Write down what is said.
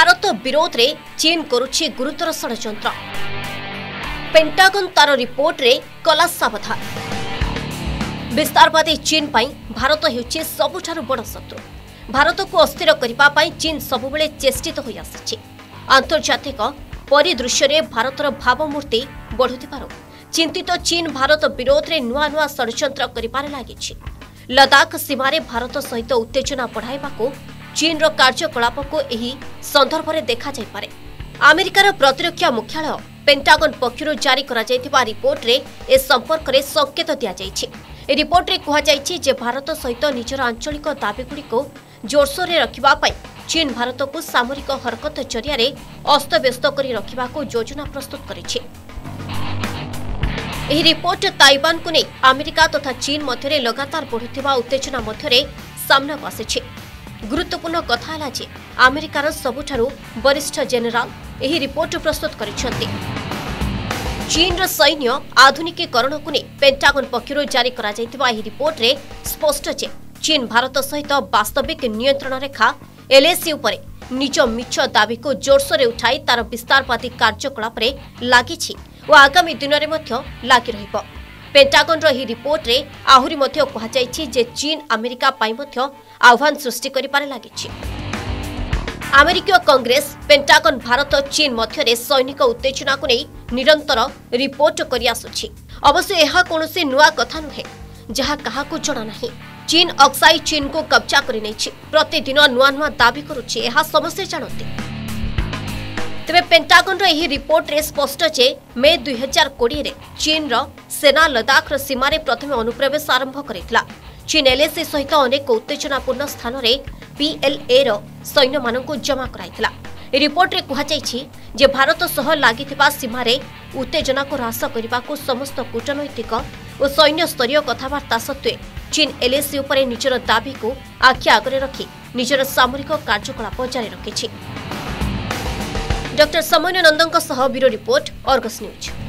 भारत विरोध रे चीन करुछि गुरुतर षड्यंत्र। पेंटागन तार रिपोर्ट रे कला सावधान। विस्तारवादी चीन पाई भारत हेउछि सबुठारु बड़ शत्रु। भारत को अस्थिर करिबा पाई चीन सबुबेले चेष्टित होई आसिछि। आंतर्जातिक परिदृश्य रे भारतर भावमूर्ति बढ़ुथिबारु चिंतित चीन भारत विरोध रे नुआ नुआ षड्यंत्र करिबारे लागिछि। लद्दाख सीमारे भारत सहित उत्तेजना बढ़ाइबाकू चीन रो कार्यकलाप को एही संदर्भ रे देखा जाय पारे। अमेरिकार प्रतिरक्षा मुख्यालय पेंटागन पक्षरु जारी करा जायतिबा रिपोर्ट रे ए संपर्क रे संकेत दिया जायछि। ए रिपोर्ट रे कहा जायछि जे भारत सहित निजर आंचलिक दाबीगुडी को जोरसोर रे रखिबा पई चीन भारत को सामरिक हरकत जरिया रे अस्तव्यस्त करी रखिबा को योजना प्रस्तुत करिछि। एही रिपोर्ट ताइवान को नै अमेरिका तथा चीन मध्यरे लगातार बढ़ुथिबा उत्तेजना मध्यरे सामना आसिछि। गुरुत्वपूर्ण कथा है जे अमेरिकार सबुठारु वरिष्ठ जेनेराल एही रिपोर्ट प्रस्तुत करिसेंति। चीन रो सैन्य आधुनिकीकरण को नै पेंटागन पक्षरु जारी करा जायतिबा एही रिपोर्ट रे स्पष्ट जे चीन भारत सहित वास्तविक नियंत्रण रेखा एलएसी उपरे निज मिछ दाबी को जोरसोर उठाई तार विस्तारवादी कार्यकलाप रे लागिछि और आगामी दिन में लगी रहिबो। पेंटागन रो ही रिपोर्ट रे आहुरी मध्य कहा जायछि जे चीन अमेरिका पाई मध्य आह्वान सृष्टि करिपारे लागिछि। अमेरिकीय कांग्रेस पेंटागन भारत चीन मध्य सैनिक उत्तेजना को नहीं निरंतर रिपोर्ट करि आसुछि। अवश्य यह कोनोसी नुआ कथा नुहे जहा काहाकू जणा नाही। चीन अक्साई चीन को कब्जा करि नैछि, प्रतिदिन नुआ नुआ दाबी करुछि, यह समस्या जानते। तेबे पेंटागन रो एही रिपोर्ट रे स्पष्ट जे मे 2020 रे चीन रो सेना लद्दाख सीमारे प्रथम अनुप्रवेश आरंभ करितला। चीन एलएसी सहित अनेक उत्तेजनापूर्ण स्थान रे पीएलए रो सैन्य मानकु जमा कराइतला। ए रिपोर्ट रे कहा जायछि जे भारत सह लागिथिबा सीमारे उत्तेजना को ह्रास करबा को समस्त कूटनैतिक और सैन्य स्तरीय कथावार्ता सत्वे चीन एलएसी उपरे निजर दाबी को आखि आगरे रखी निजर सामरिक कार्यकलाप जारी रखिछि। Doctor Samanway Nandan bureau report, Argus news.